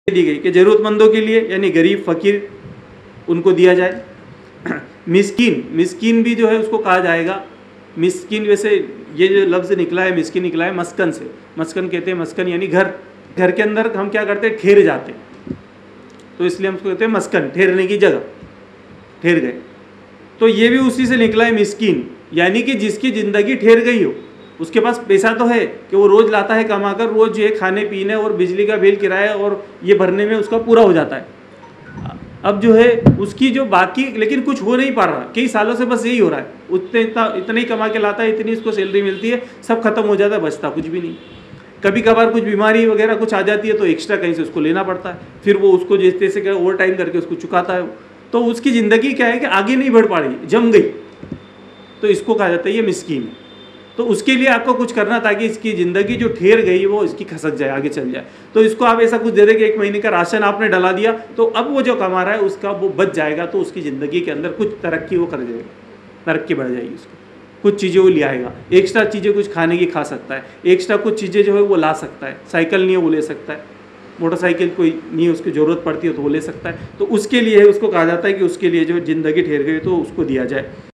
दी गई कि ज़रूरतमंदों के लिए यानी गरीब फ़कीर उनको दिया जाए। मिस्कीन, मिस्कीन भी जो है उसको कहा जाएगा। मिस्कीन वैसे ये जो लफ्ज़ निकला है मिस्कीन निकला है मस्कन से। मस्कन कहते हैं, मस्कन यानी घर, घर के अंदर हम क्या करते हैं, ठहर जाते हैं, तो इसलिए हम उसको कहते हैं मस्कन, ठहरने की जगह, ठहर गए। तो ये भी उसी से निकला है मिस्कीन, यानी कि जिसकी ज़िंदगी ठहर गई हो, उसके पास पैसा तो है कि वो रोज़ लाता है कमा कर, रोज़ जो है खाने पीने और बिजली का बिल, किराया और ये भरने में उसका पूरा हो जाता है। अब जो है उसकी जो बाकी, लेकिन कुछ हो नहीं पा रहा, कई सालों से बस यही हो रहा है, इतना ही कमा के लाता है, इतनी इसको सैलरी मिलती है, सब खत्म हो जाता है, बचता कुछ भी नहीं। कभी कभार कुछ बीमारी वगैरह कुछ आ जाती है तो एक्स्ट्रा कहीं से उसको लेना पड़ता है, फिर वो उसको जैसे ओवर टाइम करके उसको चुकाता है। तो उसकी ज़िंदगी क्या है कि आगे नहीं बढ़ पा रही, जम गई, तो इसको कहा जाता है ये मिस्कीन है। तो उसके लिए आपको कुछ करना ताकि इसकी ज़िंदगी जो ठहर गई वो इसकी खसक जाए, आगे चल जाए। तो इसको आप ऐसा कुछ दे दें कि 1 महीने का राशन आपने डला दिया, तो अब वो जो कमा रहा है उसका वो बच जाएगा, तो उसकी ज़िंदगी के अंदर कुछ तरक्की वो कर जाएगा, तरक्की बढ़ जाएगी उसको, कुछ चीज़ें वो ले आएगा, एक्स्ट्रा चीज़ें कुछ खाने की खा सकता है, एक्स्ट्रा कुछ चीज़ें जो है वो ला सकता है। साइकिल नहीं है वो ले सकता है, मोटरसाइकिल कोई नहीं है उसकी ज़रूरत पड़ती है तो वो ले सकता है। तो उसके लिए उसको कहा जाता है कि उसके लिए जो ज़िंदगी ठहर गई तो उसको दिया जाए।